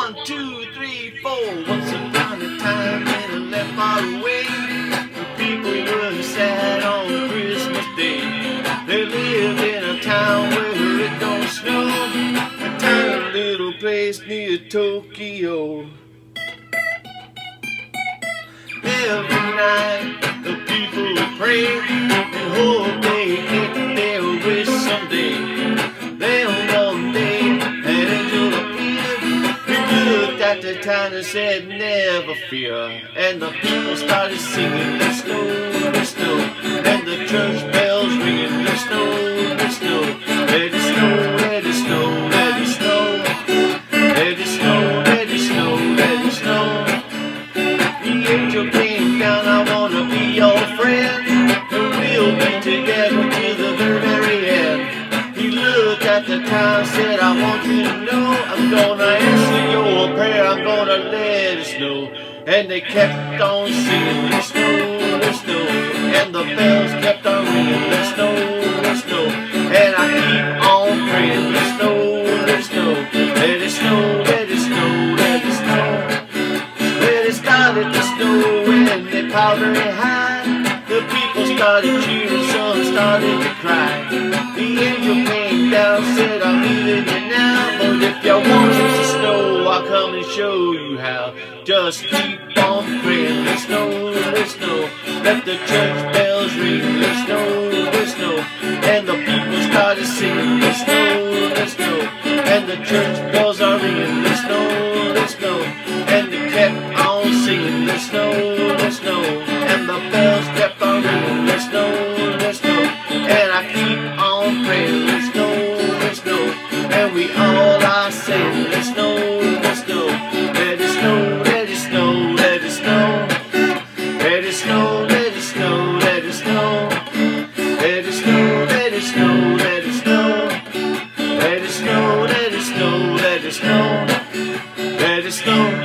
1, 2, 3, 4. Once upon a time in a land far away, the people were sad on Christmas Day. They lived in a town where it don't snow, a tiny little place near Tokyo. Every night the people would pray and hope they get their wish someday. Then one day an angel appeared. He looked at the town and said, "Never fear." And the people started singing, "The snow, the snow," and the church bells ringing, "The snow, the snow, let it snow, let it snow, let it snow, let it snow, let it snow, let it snow." The angel came down, "I wanna be your friend, and we'll be together to the very end." He looked at the town, said, "I want you to know, I'm gonna answer your prayer, I'm gonna let it snow." And they kept on singing, "The snow, the snow," and the bells kept on ringing, "The snow, the snow," and I keep on praying, "The snow, the snow, let it snow, let it snow, let it snow." Well, it started to snow and they piled very high. The people started cheering, some started to cry. The angel came down, said, "I'm leaving you now, but if you want it to snow, I'll come and show you how. Just keep on praying, the snow, the snow, let the church bells ring, the snow, the snow." And the people started singing, "The snow, the snow," and the church bells are ringing, "The snow, the snow," and they kept on singing, "The snow, the snow," and the bells kept on ringing, "The snow, the snow," and I keep on praying, "The snow, the snow," and we all are saying, "The snow, the snow, let it snow, let it snow, let it snow, let it snow, let it snow, let it snow, let it snow, let it snow, let it snow, let it snow, let it snow, let it snow, let it snow.